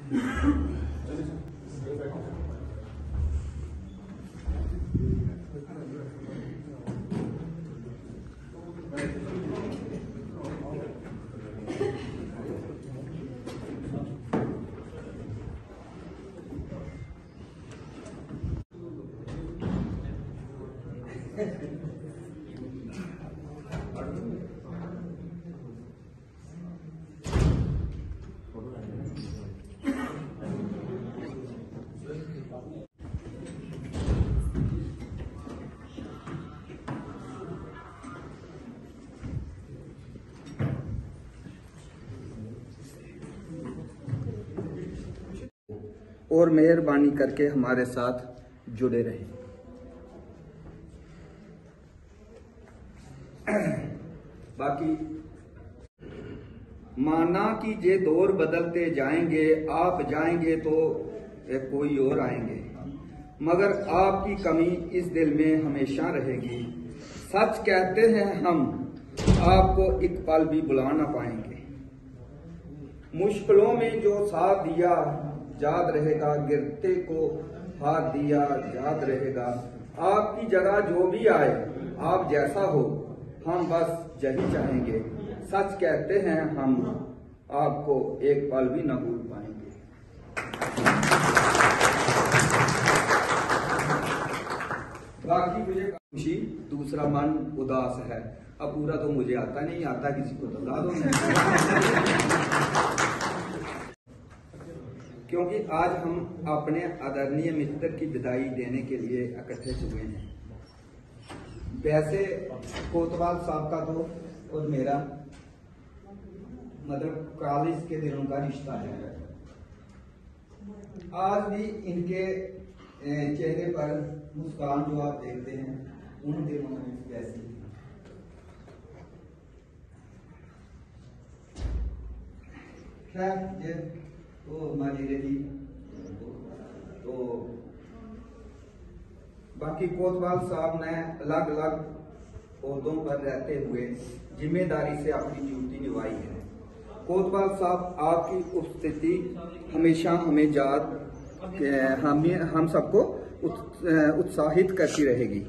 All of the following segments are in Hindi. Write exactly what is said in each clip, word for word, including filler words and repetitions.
और मेहरबानी करके हमारे साथ जुड़े रहें। बाकी माना कि ये दौर बदलते जाएंगे, आप जाएंगे तो कोई और आएंगे, मगर आपकी कमी इस दिल में हमेशा रहेगी। सच कहते हैं हम, आपको एक पल भी बुला ना पाएंगे। मुश्किलों में जो साथ दिया याद रहेगा, गिरते को हाथ दिया याद रहेगा। आपकी जगह जो भी आए, आप जैसा हो, हम बस यही चाहेंगे। सच कहते हैं हम, आपको एक पल भी न भूल पाएंगे। बाकी मुझे खुशी, दूसरा मन उदास है। अब पूरा तो मुझे आता नहीं, आता किसी को तो बता दो। क्योंकि आज हम अपने आदरणीय मित्र की विदाई देने के लिए इकट्ठे हुए हैं। वैसे कोतवाल साहब का तो और मेरा मतलब कॉलेज के दिनों का रिश्ता है। आज भी इनके चेहरे पर मुस्कान जो आप देखते हैं, उन दिनों में वैसी खैर ये तो हमारी रही। तो बाकी कोतवाल साहब ने अलग अलग ओहदों पर रहते हुए जिम्मेदारी से अपनी ड्यूटी निभाई है। कोतवाल साहब, आपकी उपस्थिति हमेशा हमें याद हमें हम सबको उत्साहित करती रहेगी।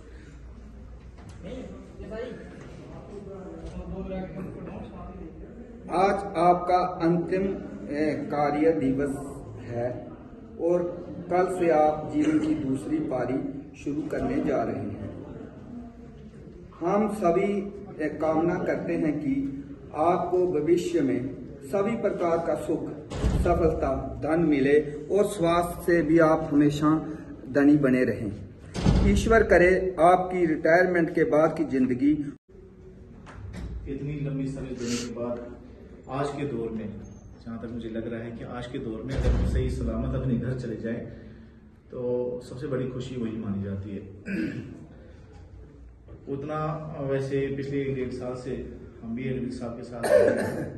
आज आपका अंतिम कार्य दिवस है और कल से आप जीवन की दूसरी पारी शुरू करने जा रहे हैं। हम सभी कामना करते हैं कि आपको भविष्य में सभी प्रकार का सुख, सफलता, धन मिले और स्वास्थ्य से भी आप हमेशा धनी बने रहें। ईश्वर करे आपकी रिटायरमेंट के बाद की जिंदगी। इतनी लंबी सर्विस देने के बाद आज के दौर में, जहाँ तक मुझे लग रहा है कि आज के दौर में अगर हम सही सलामत अपने घर चले जाएं तो सबसे बड़ी खुशी वही मानी जाती है। उतना वैसे पिछले डेढ़ साल से हम भी एडमिट साहब के साथ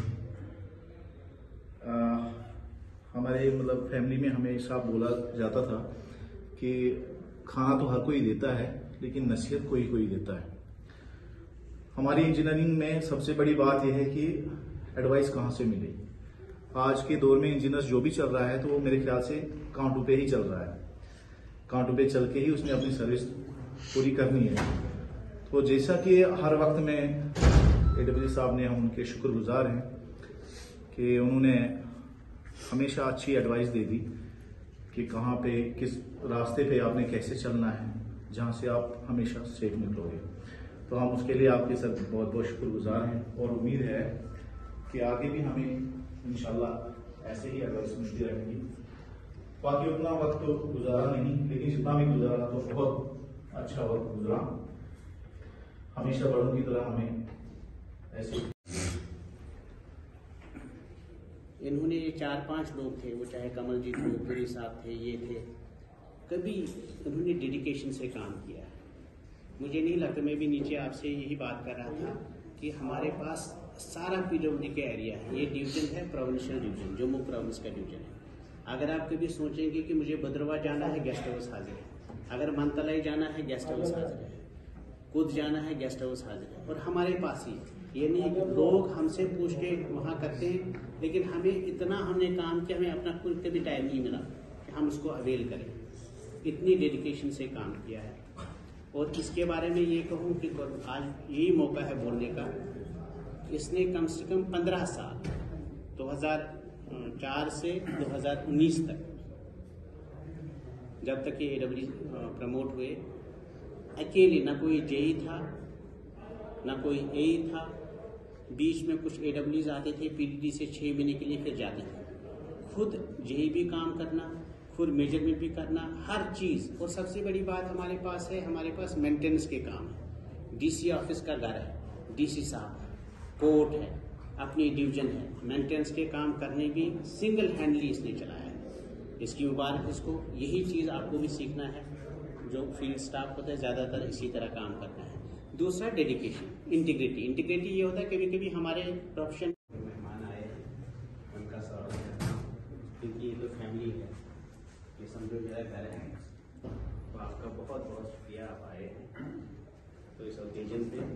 आ, हमारे मतलब फैमिली में हमेशा बोला जाता था कि खाना तो हर कोई देता है, लेकिन नसीहत कोई कोई देता है। हमारी इंजीनियरिंग में सबसे बड़ी बात यह है कि एडवाइस कहाँ से मिले। आज के दौर में इंजीनियर जो भी चल रहा है तो वो मेरे ख्याल से कांटों पे ही चल रहा है, कांटों पे चल के ही उसने अपनी सर्विस पूरी करनी है। तो जैसा कि हर वक्त में एडब्ल्यू साहब ने, हम उनके शुक्रगुजार हैं कि उन्होंने हमेशा अच्छी एडवाइस दे दी कि कहाँ पे किस रास्ते पे आपने कैसे चलना है, जहाँ से आप हमेशा सेफ निकलोगे। तो हम उसके लिए आपके सर बहुत बहुत शुक्रगुजार हैं और उम्मीद है कि आगे भी हमें इंशाल्लाह ऐसे ही एडवाइस मिलती रहेगी। बाकी उतना वक्त तो गुजारा नहीं, लेकिन जितना भी गुजारा तो बहुत अच्छा वक्त गुजरा। हमेशा बड़ों की तरह हमें ऐसे। इन्होंने ये चार पांच लोग थे, वो चाहे कमलजीत हो, पुरी साहब थे, ये थे, कभी उन्होंने डेडिकेशन से काम किया। मुझे नहीं लगता, मैं भी नीचे आपसे यही बात कर रहा था कि हमारे पास सारा पीडब्ल्यूडी का एरिया है। ये डिवीजन है प्रोविंशियल डिवीजन, जम्मू प्रोविंस का डिवीजन है। अगर आप कभी सोचेंगे कि मुझे भद्रवाह जाना है, गेस्ट हाउस हाजिर है। अगर मनतलाई जाना है, गेस्ट हाउस हाजिर है। कुद जाना है, गेस्ट हाउस हाजिर है। और हमारे पास ही ये नहीं है कि लोग हमसे पूछ के वहाँ करते हैं, लेकिन हमें इतना हमने काम किया, हमें अपना खुद कभी टाइम नहीं मिला कि हम उसको अवेल करें। इतनी डेडिकेशन से काम किया है। और इसके बारे में ये कहूँ कि आज यही मौका है बोलने का। इसने कम से कम पंद्रह साल दो हज़ार चार से दो हज़ार उन्नीस तक, जब तक ये ए डब्ल्यू प्रमोट हुए, अकेले, ना कोई जेई था ना कोई एई था, बीच में कुछ ए डब्ल्यूज आते थे पीडीडी से छः महीने के लिए फिर जाते थे। खुद जेई भी काम करना, खुद मेजरमेंट भी करना, हर चीज़। और सबसे बड़ी बात हमारे पास है, हमारे पास मेंटेनेंस के काम है। डीसी ऑफिस का घर है, डीसी साहब है, कोर्ट है, अपनी डिवीजन है, मेंटेनेंस के काम करने भी सिंगल हैंडली इसने चलाया है। इसकी मुबारक इसको। यही चीज़ आपको भी सीखना है। जो फील्ड स्टाफ होता है ज़्यादातर इसी तरह काम करना है। दूसरा डेडिकेशन, इंटीग्रिटी। इंटीग्रिटी ये होता है कभी कभी हमारे प्रोफेशन मेहमान आए हैं, उनका स्वागत करना, क्योंकि ये तो फैमिली है, ये समझो मेरा घर है, तो आपका बहुत बहुत शुक्रिया, आप आए हैं। तो इस ओकेजन पे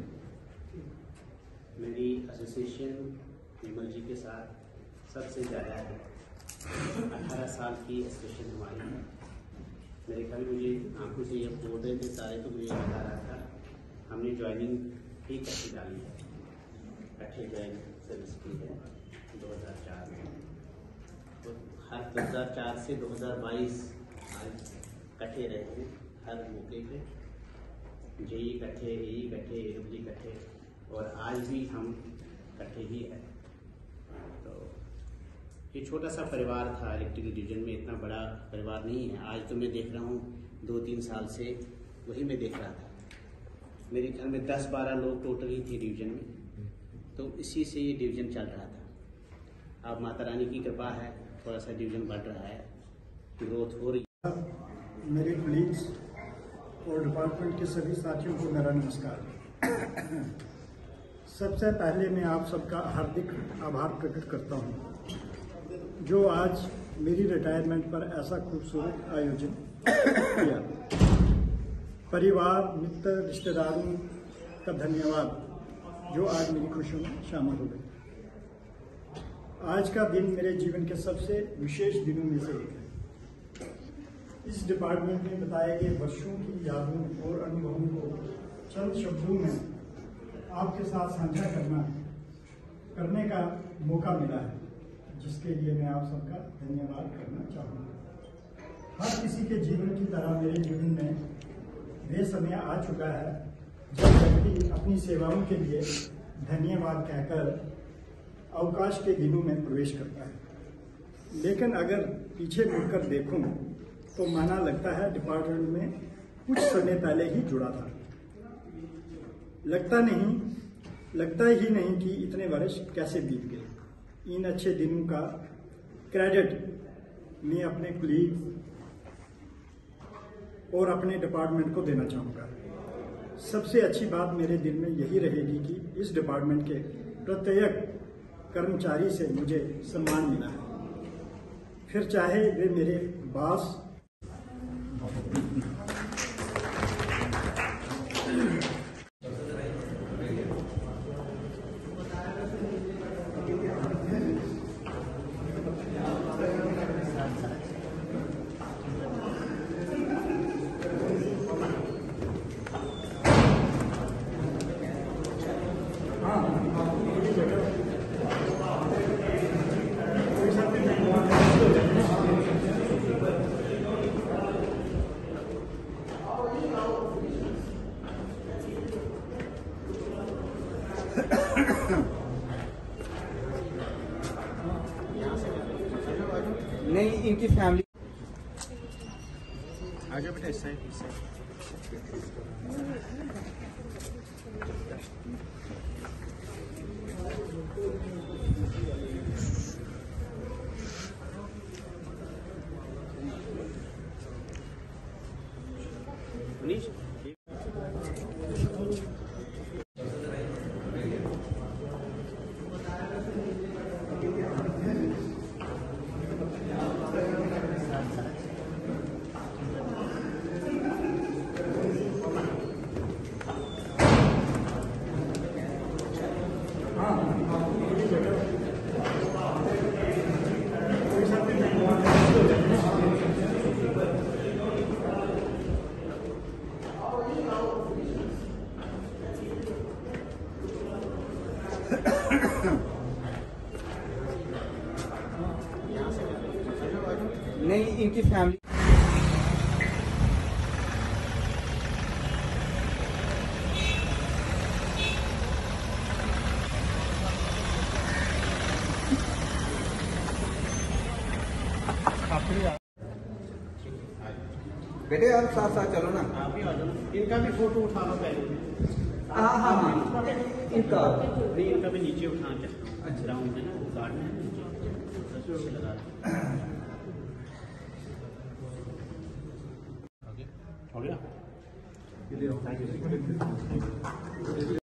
मेरी एसोसिएशन विमल जी के साथ सबसे ज़्यादा है, अठारह साल की एसोसिएशन हमारी है। मेरे ख्याल मुझे आंखों से ये बोल रहे थे सारे, तो मुझे बता रहा था हमने ज्वाइनिंग ही कैसे डाली है, इकट्ठे ज्वाइन सर्विस की है दो हज़ार चार में। तो हर दो हज़ार चार से दो हज़ार बाईस आज इकट्ठे रहे हैं हर मौके पे, जेई इकट्ठे, एई इकट्ठे, एडब्ल्यू इकट्ठे, और आज भी हम इकट्ठे ही हैं। तो ये छोटा सा परिवार था इलेक्ट्रिकल डिवीजन में, इतना बड़ा परिवार नहीं है। आज तो मैं देख रहा हूँ दो तीन साल से वही मैं देख रहा था, मेरे ख्याल में दस बारह लोग टोटल ही थे डिवीजन में। तो इसी से ये डिवीजन चल रहा था। अब माता रानी की कृपा है, थोड़ा सा डिवीजन बढ़ रहा है, ग्रोथ हो रही है। मेरे कलीग्स और डिपार्टमेंट के सभी साथियों को मेरा नमस्कार। सबसे पहले मैं आप सबका हार्दिक आभार प्रकट करता हूँ जो आज मेरी रिटायरमेंट पर ऐसा खूबसूरत आयोजन किया। परिवार, मित्र, रिश्तेदारों का धन्यवाद जो आज मेरी खुशियों में शामिल हो गए। आज का दिन मेरे जीवन के सबसे विशेष दिनों में से एक है। इस डिपार्टमेंट में बताए गए वर्षों की यादों और अनुभवों को चंद शब्दों में आपके साथ साझा करना करने का मौका मिला है, जिसके लिए मैं आप सबका धन्यवाद करना चाहूँगा। हर किसी के जीवन की तरह मेरे जीवन में वे समय आ चुका है जब व्यक्ति अपनी सेवाओं के लिए धन्यवाद कहकर अवकाश के दिनों में प्रवेश करता है। लेकिन अगर पीछे मुड़कर देखूं तो माना लगता है डिपार्टमेंट में कुछ समय पहले ही जुड़ा था। लगता नहीं लगता ही नहीं कि इतने वर्ष कैसे बीत गए। इन अच्छे दिनों का क्रेडिट मैं अपने कलीग और अपने डिपार्टमेंट को देना चाहूँगा। सबसे अच्छी बात मेरे दिल में यही रहेगी कि इस डिपार्टमेंट के प्रत्येक कर्मचारी से मुझे सम्मान मिला है, फिर चाहे वे मेरे बॉस नहीं, इनकी फैमिली आगे बेटा इस साइड इस साइड मनीष इनकी फैमिली बेटे आप साथ साथ चलो ना। आप भी आ जाओ, इनका भी फोटो उठा लो पहले। हाँ हाँ हाँ इनका नहीं, इनका भी नीचे उठाना चाहता हूँ। अच्छा, ग्राउंड में ना गार्ड में नीचे लगा हो गया।